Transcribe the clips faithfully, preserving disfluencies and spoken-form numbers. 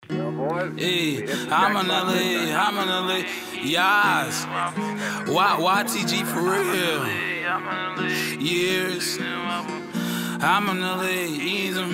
Hey, I'm in L A, I'm in L A, Yahs, Y, Y T G for real, years, I'm in L A, easy.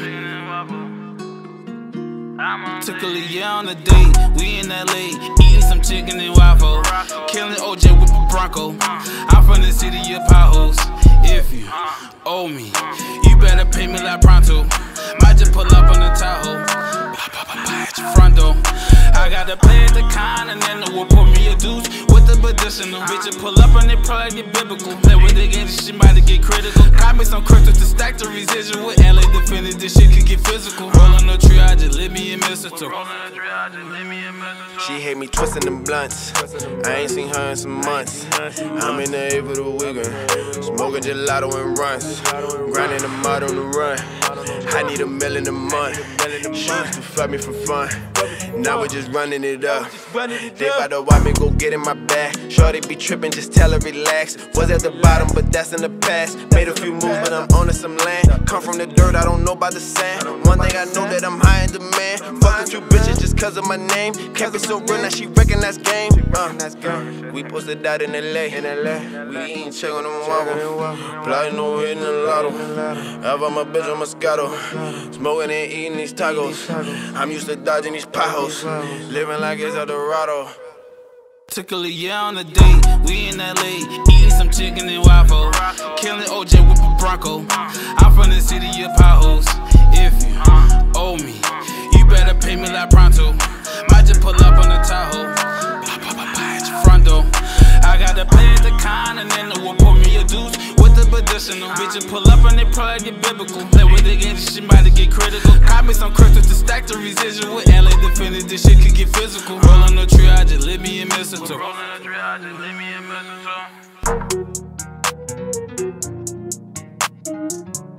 Took a little on a date, we in L A, eating some chicken and waffle, killing O J with a Bronco. I'm from the city of potholes. If you owe me, you better pay me like pronto. Might just pull up on the Tahoe, at your front door. I gotta play at the con and then the will put me a deuce with the medicinal. Bitch, pull up and they probably get biblical. Play with the game, this shit might get critical. Caught me some crystals to stack the residual. With L A defended, this shit could get physical. Rollin' the tree, I just lit me in mistletoe. She hate me twisting them blunts. I ain't seen her in some months. I'm in the A for the weekend, smoking gelato and runs, grinding the mud on the run. I need a mill in a month. She used to fuck me for fun. Now we're just running it up. They bout to watch me go get in my bag. Shorty be tripping, just tell her relax. Was at the bottom, but that's in the past. Made a few moves, but I'm owning some land. Come from the dirt, I don't know about the sand. One thing I know that I'm high in demand. Fuck a few bitches just cause of my name. Kept it so real, now she recognize game. Uh, we posted out in L A. We eating chicken and waffle. Plotting over hitting the lotto. Have on my bitch on Moscato. Smoking and eating these tacos. I'm used to dodging these potholes. Living like it's a doâRaðo. Took a little on a date, we in L A, eating some chicken and waffle, killing O J with a Bronco. I'm from the city of potholes. If you owe me, you better pay me like pronto. Might just pull up on the Tahoe, at your front door. I gotta play at the con and then the will put me a deuce with the medicinal. Bitch, pull up and they probably get biblical. Play with the game, this shit might get critical. Caught me some crystals to stack the residual. With L A defended, this shit could get physical. Rollin' the tree, I just lit me in mistletoe. Rollin' the tree, I just lit me in mistletoe.